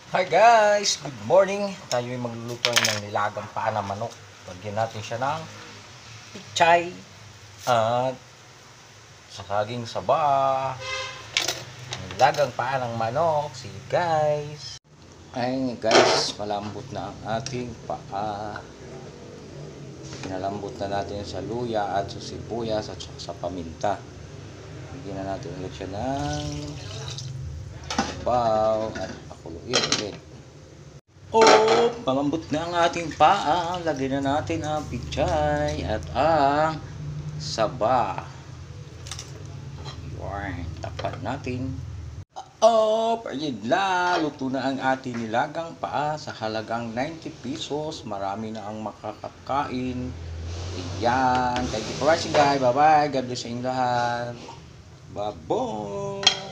Hi guys! Good morning! Tayo ay magluluto ng nilagang paa ng manok. Lagyan natin siya ng pichay at saging saba. Nilagang paa ng manok. See you guys! Ay guys, malambot na ang ating paa. Pinalambot na natin sa luya at sa sibuyas at sa paminta. Lagyan na natin ulit siya ng sabaw at pakuluin ulit. Oh, malambot na ang ating paa. Lagyan na natin ang pichay at ang saba. Yan, tapat natin. Oh, ayun na. Luto na ang ating nilagang paa sa halagang 90 pesos. Marami na ang makakakain. Ayan. Thank you for watching guys. Bye-bye. God bless sa inyong lahat. Bye-bye.